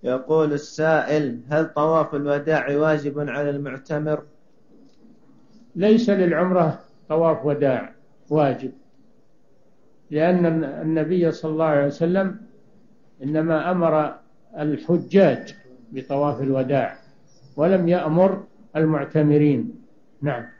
يقول السائل: هل طواف الوداع واجب على المعتمر؟ ليس للعمرة طواف وداع واجب، لأن النبي صلى الله عليه وسلم إنما أمر الحجاج بطواف الوداع ولم يأمر المعتمرين. نعم.